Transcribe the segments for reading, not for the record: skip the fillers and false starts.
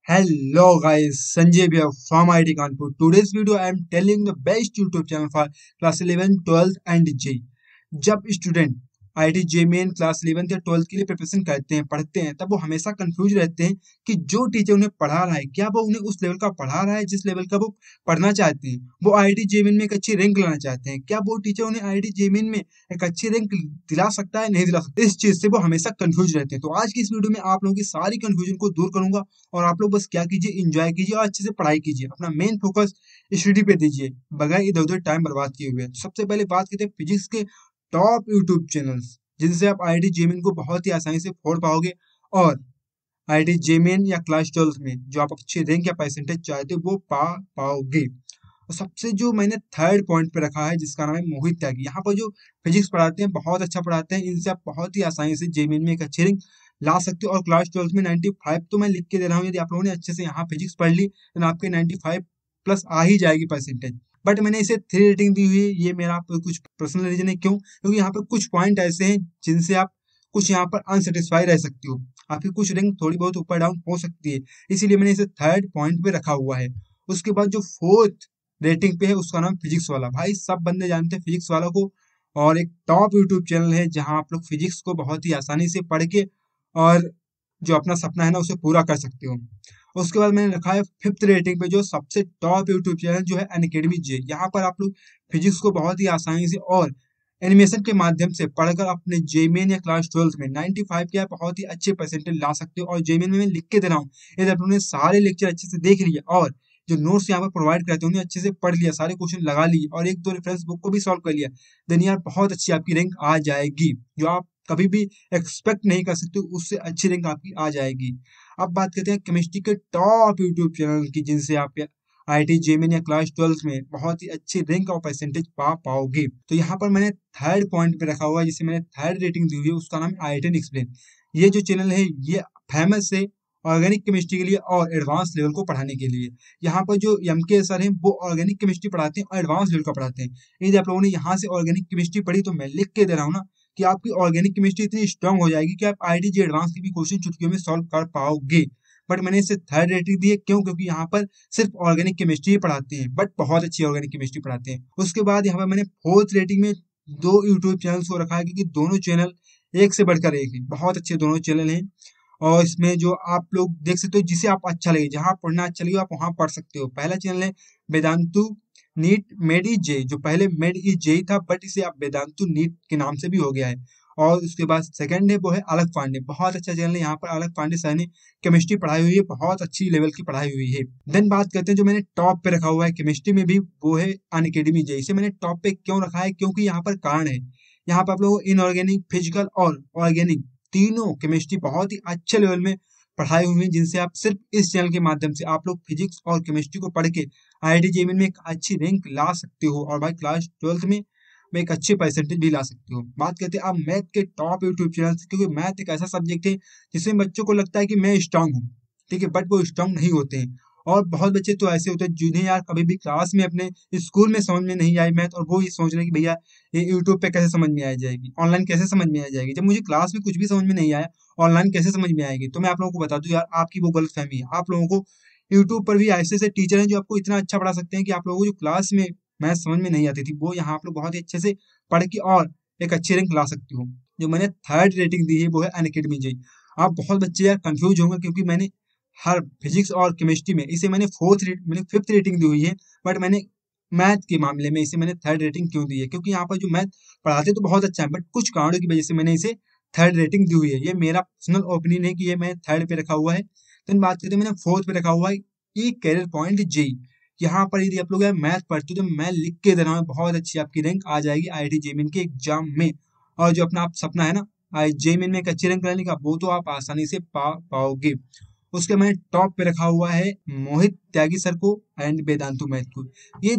Hello guys, Sanjay here from IIT Kanpur. Today's video I am telling the best YouTube channel for class 11, 12 and J. जब student IIT J main class 11 या 12 के लिए preparation करते हैं पढ़ते हैं तब वो हमेशा कंफ्यूज रहते हैं कि जो टीचर उन्हें पढ़ा रहा है क्या वो उन्हें उस लेवल का पढ़ा रहा है जिस लेवल का वो पढ़ना चाहते हैं। वो आईआईटी जे मेन में एक अच्छी रैंक लाना चाहते हैं, क्या वो टीचर उन्हें आईआईटी जे मेन में एक अच्छी रैंक दिला सकता है, नहीं दिला सकता। इस चीज से वो हमेशा कंफ्यूज रहते हैं। तो आज की इस वीडियो में आप लोगों की सारी कंफ्यूजन को दूर करूंगा और आप लोग बस क्या कीजिए, एंजॉय कीजिए और अच्छे से पढ़ाई कीजिए, अपना मेन फोकस स्टडी पे दीजिए बगैर इधर उधर टाइम बर्बाद किए हुए। सबसे पहले बात करते हैं फिजिक्स के टॉप यूट्यूब चैनल्स जिनसे आप आईआईटी जेमेन को बहुत ही आसानी से फोड़ पाओगे और आईआईटी जेमेन या क्लास 12 में जो आप अच्छे रैंक या परसेंटेज चाहते हो वो पा पाओगे। और सबसे जो मैंने थर्ड पॉइंट पे रखा है जिसका नाम है मोहित त्यागी। यहाँ पर जो फिजिक्स पढ़ाते हैं बहुत अच्छा पढ़ाते हैं, इनसे आप बहुत ही आसानी से जेमेन में एक अच्छी रैंक ला सकते हो। और क्लास 12 में 95 तो मैं लिख के दे रहा हूँ, यदि आप लोगों ने अच्छे से यहाँ फिजिक्स पढ़ ली तो आपके 95 प्लस आ ही जाएगी परसेंटेज। बट मैंने इसे 3 रेटिंग दी हुई है, ये मेरा कुछ पर्सनल रीजन है। क्यों? क्योंकि यहाँ पर कुछ पॉइंट ऐसे हैं जिनसे आप कुछ यहाँ पर अनसेटिस्फाई रह सकती हो, आपकी कुछ रैंक थोड़ी बहुत ऊपर डाउन हो सकती है, इसीलिए मैंने इसे थर्ड पॉइंट पे रखा हुआ है। उसके बाद जो फोर्थ रेटिंग पे है उसका नाम फिजिक्स वाला। भाई सब बंदे जानते हैं फिजिक्स वाला को, और एक टॉप यूट्यूब चैनल है जहाँ आप लोग फिजिक्स को बहुत ही आसानी से पढ़ के और जो अपना सपना है ना उसे पूरा कर सकते हो। उसके बाद मैंने रखा है फिफ्थ रेटिंग पे जो सबसे टॉप यूट्यूब चैनल जो है अनअकैडमी जे। यहाँ पर आप लोग फिजिक्स को बहुत ही आसानी से और एनिमेशन के माध्यम से पढ़कर अपने जेमेन या क्लास 12 में 95 के आप बहुत ही अच्छे परसेंटेज ला सकते हो। और जेमेन में मैं लिख के दे रहा हूँ, यदि आप लोगों ने सारे लेक्चर अच्छे से देख लिया और जो नोट्स यहाँ पर प्रोवाइड करते हैं उन्हें अच्छे से पढ़ लिया, सारे क्वेश्चन लगा लिए और एक दो रेफरेंस बुक को भी सॉल्व कर लिया, देन यार बहुत अच्छी आपकी रैंक आ जाएगी। जो आप कभी भी एक्सपेक्ट नहीं कर सकते उससे अच्छी रैंक आपकी आ जाएगी। अब बात करते हैं केमिस्ट्री के टॉप यूट्यूब चैनल की जिनसे आप आईआईटी जेमेन या क्लास 12 में बहुत ही अच्छी रैंक और परसेंटेज पा पाओगे। तो यहाँ पर मैंने थर्ड पॉइंट पे रखा हुआ है जिसे मैंने थर्ड रेटिंग दी हुई है, उसका नाम है IIT एक्सप्लेन। ये जो चैनल है ये फेमस है ऑर्गेनिक केमिस्ट्री के लिए और एडवांस लेवल को पढ़ाने के लिए। यहाँ पर जो एमके सर हैं वो ऑर्गेनिक केमिस्ट्री पढ़ाते हैं और एडवांस लेवल का पढ़ाते हैं। यदि आप लोगों ने यहाँ से ऑर्गेनिक केमिस्ट्री पढ़ी तो मैं लिख के दे रहा हूँ ना कि आपकी ऑर्गेनिक केमिस्ट्री इतनी स्ट्रांग हो जाएगी कि आप आईआईटी जे एडवांस के भी क्वेश्चन चुटकियों में सॉल्व कर पाओगे। बट मैंने इसे थर्ड रेटिंग दी है, क्यों? क्योंकि यहाँ पर सिर्फ ऑर्गेनिक केमिस्ट्री ही पढ़ाते हैं, बट बहुत अच्छी ऑर्गेनिक केमिस्ट्री पढ़ाते हैं। उसके बाद यहाँ पर मैंने फोर्थ रेटिंग में दो यूट्यूब चैनल्स को रखा है क्योंकि दोनों चैनल एक से बढ़कर एक है, बहुत अच्छे दोनों चैनल हैं। और इसमें जो आप लोग देख सकते हो जिसे आप अच्छा लगे, जहाँ पढ़ना अच्छा लगे आप वहाँ पढ़ सकते हो। पहला चैनल है वेदांतु नीट मेड ई जे, जो पहले मेड ई जे था बट इसे अब वेदांतु नीट के नाम से भी हो गया है। और उसके बाद सेकंड है वो है अलख पांडे, बहुत अच्छा चैनल है। यहाँ पर अलख पांडे सर ने केमिस्ट्री पढ़ाई हुई है, बहुत अच्छी लेवल की पढ़ाई हुई है। देन बात करते हैं जो मैंने टॉप पे रखा हुआ है केमिस्ट्री में भी, वो है अनअकैडमी जे। इसे मैंने टॉप पे क्यों रखा है? क्योंकि यहाँ पर कारण है, यहाँ पर आप लोग इनऑर्गेनिक, फिजिकल और ऑर्गेनिक तीनों केमिस्ट्री बहुत ही अच्छे लेवल में पढ़ाई हुई है, जिनसे आप सिर्फ इस चैनल के माध्यम से आप लोग फिजिक्स और केमिस्ट्री को पढ़ के आईआईटी जेईई में एक अच्छी रैंक ला सकते हो और भाई क्लास 12 में एक अच्छे परसेंटेज भी ला सकते हो। बात करते हैं अब मैथ के टॉप यूट्यूब चैनल, क्योंकि मैथ एक ऐसा सब्जेक्ट है जिसमें बच्चों को लगता है कि मैं स्ट्रांग हूँ, ठीक है, बट वो स्ट्रांग नहीं होते हैं। और बहुत बच्चे तो ऐसे होते हैं जिन्हें यार कभी भी क्लास में अपने स्कूल में समझ में नहीं आई मैथ, और वो ये सोच रहे हैं कि भैया ये यूट्यूब पे कैसे समझ में आ जाएगी, ऑनलाइन कैसे समझ में आ जाएगी। जब मुझे क्लास में कुछ भी समझ में नहीं आया, ऑनलाइन कैसे समझ में आएगी? तो मैं आप लोगों को बता दूं यार, आपकी वो गलत फहमी है। आप लोगों को यूट्यूब पर भी ऐसे ऐसे टीचर हैं जो आपको इतना अच्छा पढ़ा सकते हैं कि आप लोगों को जो क्लास में मैथ समझ में नहीं आती थी वो यहाँ आप लोग बहुत ही अच्छे से पढ़ के और एक अच्छी रैंक ला सकते हो। जो मैंने थर्ड रेटिंग दी है वो है अनअकैडमी जे। आप बहुत बच्चे यार कंफ्यूज होंगे क्योंकि मैंने हर फिजिक्स और केमिस्ट्री में इसे मैंने फिफ्थ रेटिंग दी हुई है, बट मैंने मैथ के मामले में इसे मैंने थर्ड रेटिंग क्यों दी है? क्योंकि यहाँ पर जो मैथ पढ़ाते तो बहुत अच्छा है, बट कुछ कारणों की वजह से मैंने इसे थर्ड रेटिंग दी हुई है। ये मेरा पर्सनल ओपिनियन है कि ये मैं थर्ड पे रखा हुआ है। तो बात करते हैं मैंने फोर्थ पे रखा हुआ है ई कैरियर पॉइंट जे। यहाँ पर यदि आप लोग मैथ पढ़ते हो तो मैं लिख के दे रहा हूँ बहुत अच्छी आपकी रैंक आ जाएगी आईआईटी जेईई के एग्जाम में। और जो अपना आप सपना है ना आई जेईई में एक अच्छी रैंक लाने का, वो तो आप आसानी से पाओगे। उसके मैंने टॉप पे रखा हुआ है मोहित त्यागी सर को एंड वेदांतु मैथ को। ये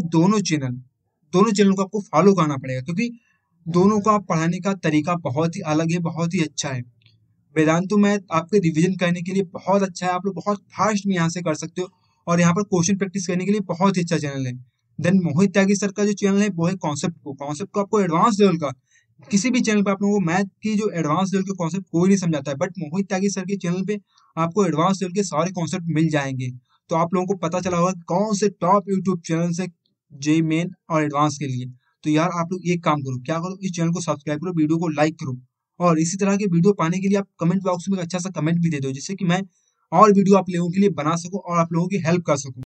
दोनों चैनल को आपको फॉलो करना पड़ेगा क्योंकि दोनों का पढ़ाने का तरीका बहुत ही अलग है, बहुत ही अच्छा है। वेदांतु मैथ आपके रिवीजन करने के लिए बहुत अच्छा है, आप लोग बहुत फास्ट में यहाँ से कर सकते हो और यहाँ पर क्वेश्चन प्रैक्टिस करने के लिए बहुत ही अच्छा चैनल है। देन मोहित त्यागी सर का जो चैनल है वो है कॉन्सेप्ट को आपको एडवांस लेवल का किसी भी चैनल पे आप लोगों को मैथ की जो एडवांस लेवल के कॉन्सेप्ट कोई नहीं समझाता है, बट मोहित त्यागी सर के चैनल पे आपको एडवांस लेवल के सारे कॉन्सेप्ट मिल जाएंगे। तो आप लोगों को पता चला होगा कौन से टॉप यूट्यूब चैनल से जे मेन और एडवांस के लिए। तो यार आप लोग एक काम करो, क्या करो, इस चैनल को सब्सक्राइब करो, वीडियो को लाइक करो, और इसी तरह के वीडियो पाने के लिए आप कमेंट बॉक्स में एक अच्छा सा कमेंट भी दे दो, जिससे कि मैं और वीडियो आप लोगों के लिए बना सकूं और आप लोगों की हेल्प कर सकूं।